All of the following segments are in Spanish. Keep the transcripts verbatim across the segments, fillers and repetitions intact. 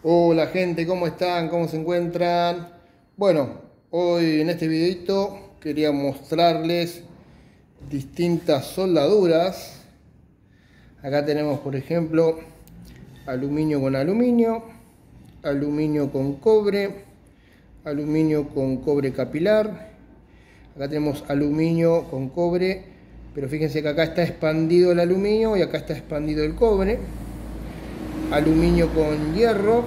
Hola gente, ¿cómo están? ¿Cómo se encuentran? Bueno, hoy en este videito quería mostrarles distintas soldaduras. Acá tenemos, por ejemplo, aluminio con aluminio, aluminio con cobre, aluminio con cobre capilar. Acá tenemos aluminio con cobre, pero fíjense que acá está expandido el aluminio y acá está expandido el cobre. Aluminio con hierro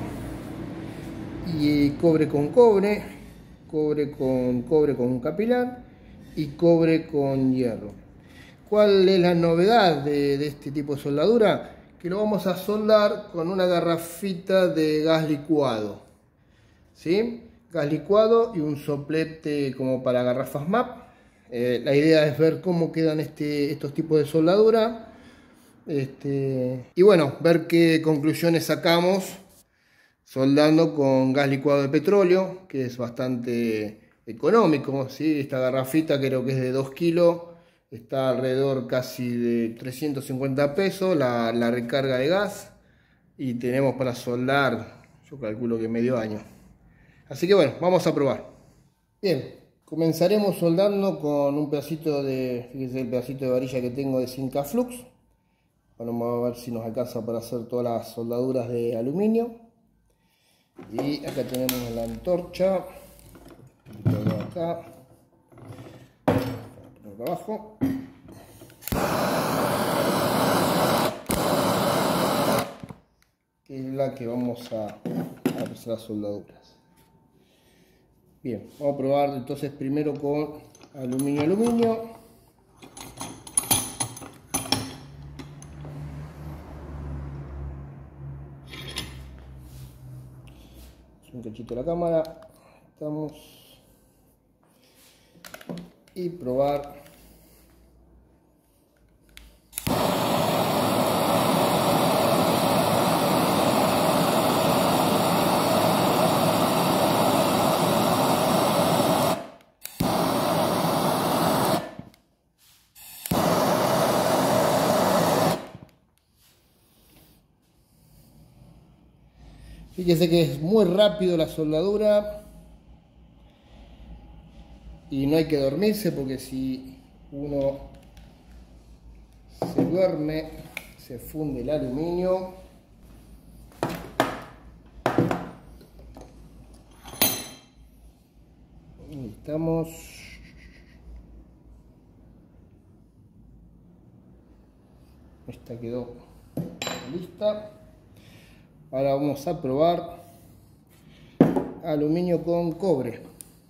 y cobre con cobre, cobre con cobre con capilar y cobre con hierro. ¿Cuál es la novedad de, de este tipo de soldadura? Que lo vamos a soldar con una garrafita de gas licuado, ¿sí? Gas licuado y un soplete como para garrafas M A P. Eh, la idea es ver cómo quedan este, estos tipos de soldadura. Este, y bueno, ver qué conclusiones sacamos soldando con gas licuado de petróleo, que es bastante económico, ¿sí? Esta garrafita creo que es de dos kilos, está alrededor casi de trescientos cincuenta pesos la, la recarga de gas, y tenemos para soldar, yo calculo que medio año. Así que bueno, vamos a probar. Bien, comenzaremos soldando con un pedacito de, fíjense el pedacito de varilla que tengo de Sincaflux. Vamos a ver si nos alcanza para hacer todas las soldaduras de aluminio. Y acá tenemos la antorcha. Acá. Por abajo. Que es la que vamos a, a hacer las soldaduras. Bien, vamos a probar entonces primero con aluminio aluminio. Un cachito de la cámara, estamos, y probar fíjese que es muy rápido la soldadura y no hay que dormirse, porque si uno se duerme se funde el aluminio. Ahí estamos. Esta quedó lista. Ahora vamos a probar aluminio con cobre.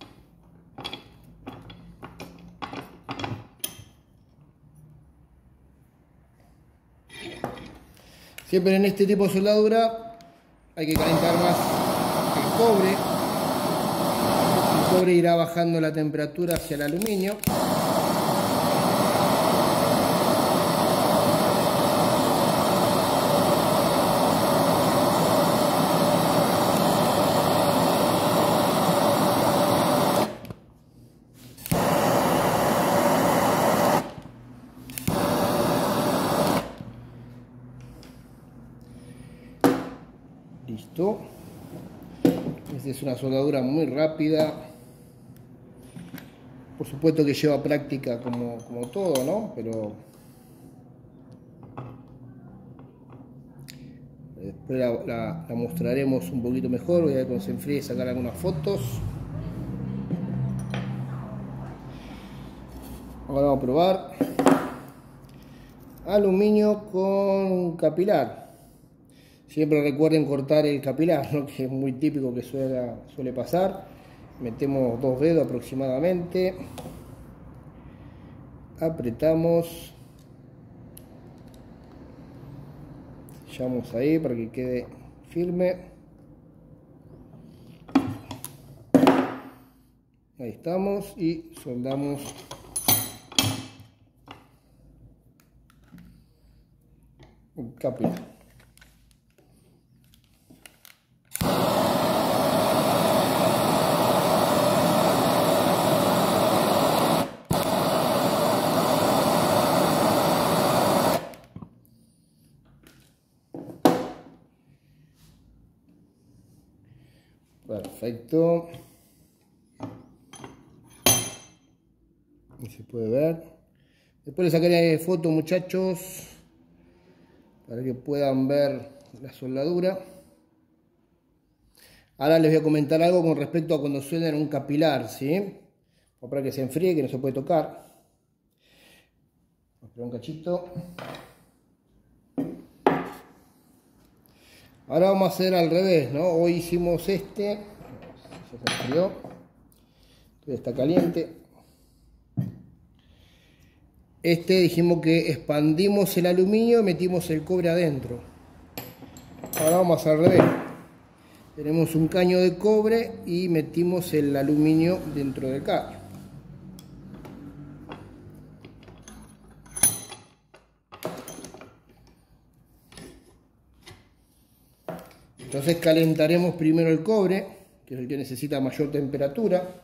Siempre en este tipo de soldadura hay que calentar más el cobre. El cobre irá bajando la temperatura hacia el aluminio. Listo. Esta es una soldadura muy rápida. Por supuesto que lleva práctica como, como todo, ¿no? Pero después la, la, la mostraremos un poquito mejor. Voy a ver cuando se enfríe sacar algunas fotos. Ahora vamos a probar aluminio con capilar. Siempre recuerden cortar el capilar, ¿no? Que es muy típico que suele, suele pasar. Metemos dos dedos aproximadamente. Apretamos. Sellamos ahí para que quede firme. Ahí estamos, y soldamos el capilar. Perfecto. Y se puede ver. Después les sacaré foto, muchachos, para que puedan ver la soldadura. Ahora les voy a comentar algo con respecto a cuando sueldan un capilar, ¿sí? Para que se enfríe, que no se puede tocar. Vamos a esperar un cachito. Ahora vamos a hacer al revés, ¿no? Hoy hicimos este. Ya se enfrió. Todavía está caliente. Este dijimos que expandimos el aluminio y metimos el cobre adentro. Ahora vamos al revés. Tenemos un caño de cobre y metimos el aluminio dentro del caño. Entonces calentaremos primero el cobre, que es el que necesita mayor temperatura.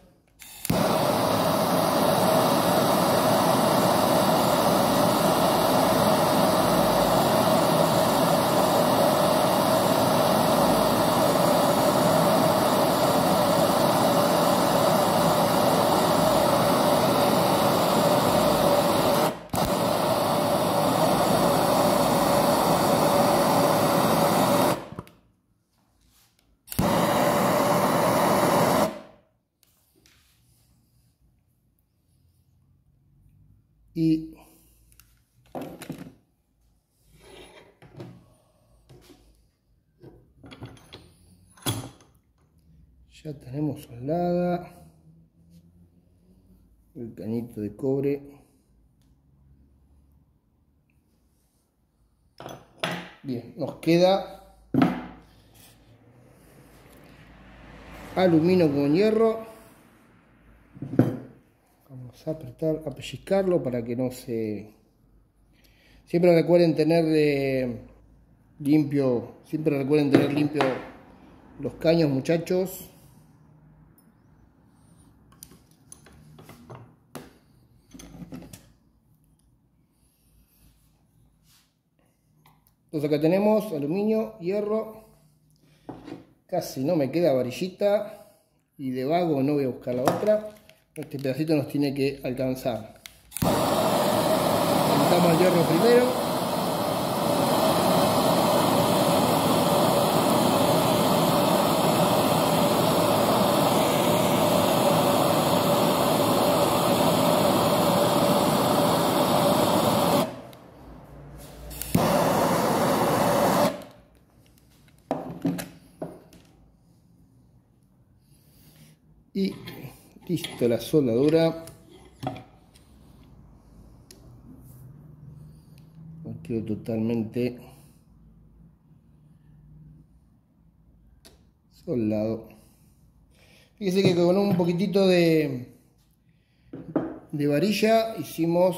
Y ya tenemos soldada el cañito de cobre. Bien, nos queda aluminio con hierro. Vamos a apretar, a pellizcarlo para que no se... Siempre recuerden tener de... limpio, siempre recuerden tener limpio los caños, muchachos. Entonces acá tenemos aluminio, hierro. Casi no me queda varillita y de vago no voy a buscar la otra. Este pedacito nos tiene que alcanzar. Calentamos el hierro primero. Y listo la soldadura. Quedó totalmente soldado. Fíjense que con un poquitito de, de varilla hicimos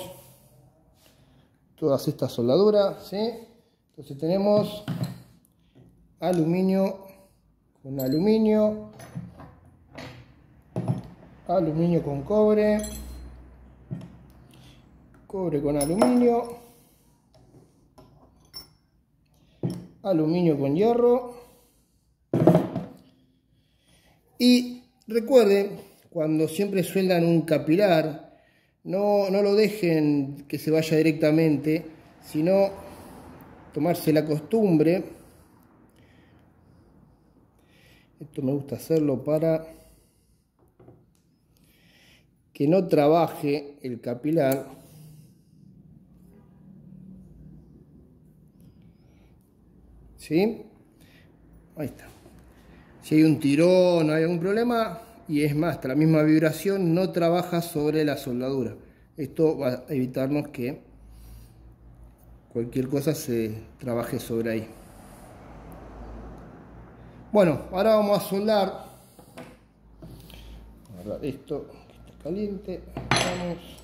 todas estas soldaduras, ¿sí? Entonces tenemos aluminio con aluminio, aluminio con cobre, cobre con aluminio, aluminio con hierro. Y recuerden, cuando siempre sueldan un capilar, no, no lo dejen que se vaya directamente, sino tomarse la costumbre. Esto me gusta hacerlo para que no trabaje el capilar. ¿Sí? Ahí está. Si hay un tirón, no hay algún problema, y es más, hasta la misma vibración no trabaja sobre la soldadura. Esto va a evitarnos que cualquier cosa se trabaje sobre ahí. Bueno, ahora vamos a soldar. Guardar esto que está caliente. Vamos.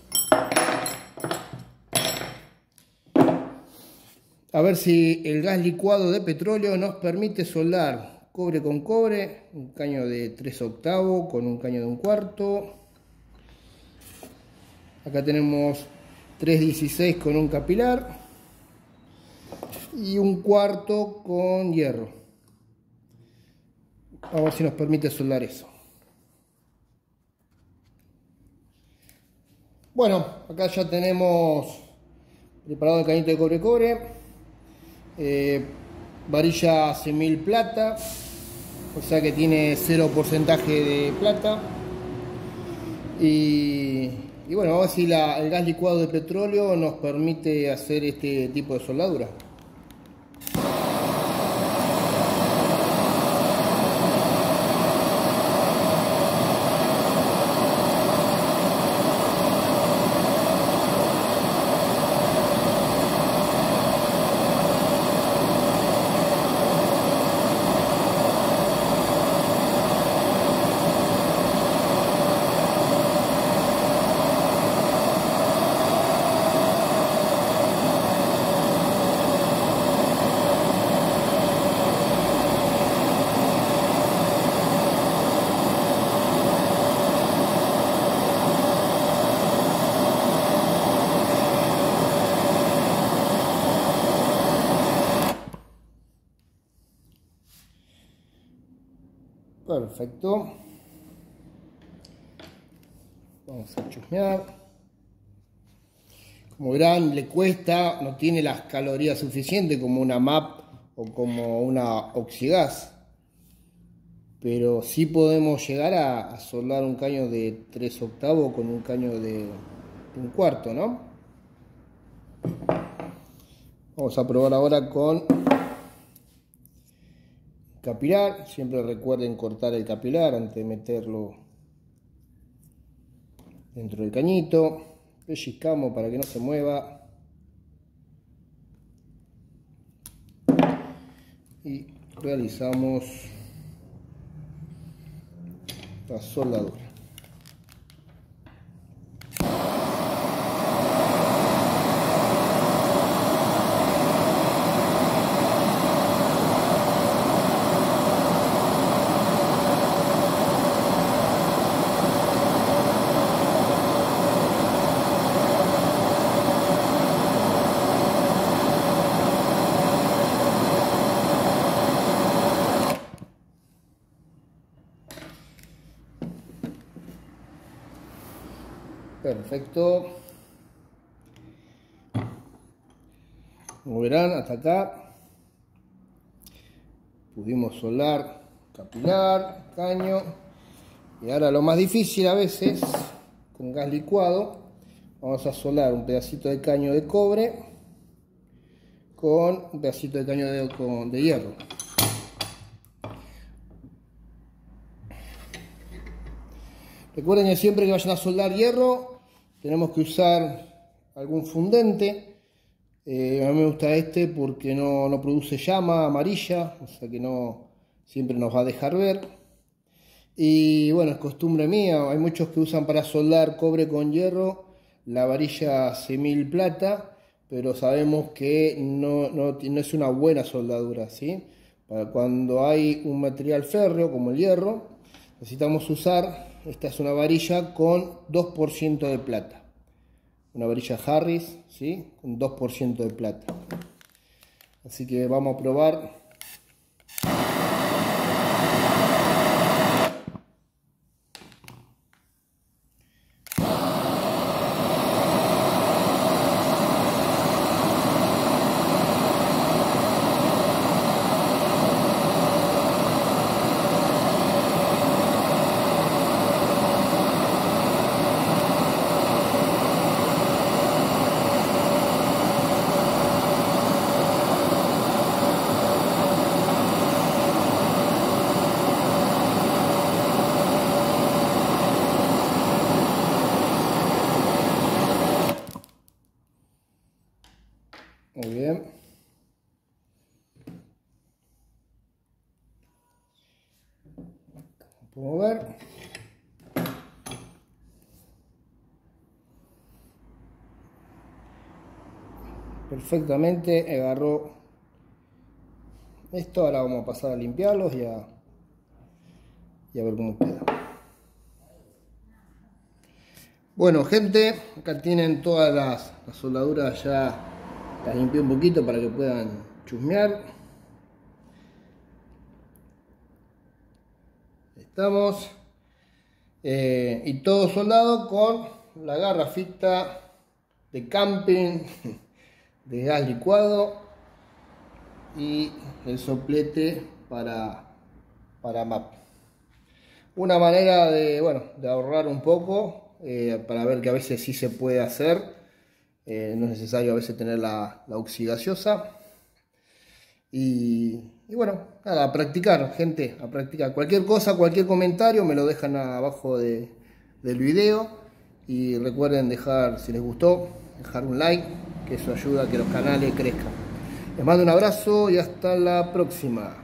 A ver si el gas licuado de petróleo nos permite soldar cobre con cobre, un caño de tres octavos con un caño de un cuarto. Acá tenemos tres dieciséis con un capilar y un cuarto con hierro. Vamos a ver si nos permite soldar eso. Bueno, acá ya tenemos preparado el cañito de cobre-cobre. Eh, varilla seis mil plata, o sea que tiene cero porcentaje de plata. Y, y bueno, vamos a ver si la, el gas licuado de petróleo nos permite hacer este tipo de soldadura. Perfecto. Vamos a chusmear. Como verán, le cuesta, no tiene las calorías suficientes como una M A P o como una Oxigas. Pero sí podemos llegar a, a soldar un caño de tres octavos con un caño de, de un cuarto, ¿no? Vamos a probar ahora con capilar. Siempre recuerden cortar el capilar antes de meterlo dentro del cañito. Pellizcamos para que no se mueva. Y realizamos la soldadura. Perfecto. Como verán, hasta acá pudimos soldar capilar, caño. Y ahora lo más difícil a veces, con gas licuado, vamos a soldar un pedacito de caño de cobre con un pedacito de caño de, con, de hierro. Recuerden que siempre que vayan a soldar hierro tenemos que usar algún fundente. Eh, a mí me gusta este porque no, no produce llama amarilla, o sea que no siempre nos va a dejar ver. Y bueno, es costumbre mía, hay muchos que usan para soldar cobre con hierro la varilla seis mil plata, pero sabemos que no, no, no es una buena soldadura, ¿sí? Para cuando hay un material férreo como el hierro, necesitamos usar, esta es una varilla con dos por ciento de plata. Una varilla Harris, ¿sí? Con dos por ciento de plata. Así que vamos a probar. Muy bien. Podemos ver. Perfectamente agarró esto. Ahora vamos a pasar a limpiarlos y a, y a ver cómo queda. Bueno, gente, acá tienen todas las, las soldaduras ya. Las limpié un poquito para que puedan chusmear. estamos. Eh, y todo soldado con la garrafita de camping de gas licuado y el soplete para, para M A P. Una manera de, bueno, de ahorrar un poco, eh, para ver que a veces sí se puede hacer. Eh, no es necesario a veces tener la, la oxigasiosa. Y, y bueno, nada, a practicar, gente, a practicar. Cualquier cosa, cualquier comentario me lo dejan abajo de, del video. Y recuerden dejar, si les gustó, dejar un like, que eso ayuda a que los canales crezcan. Les mando un abrazo y hasta la próxima.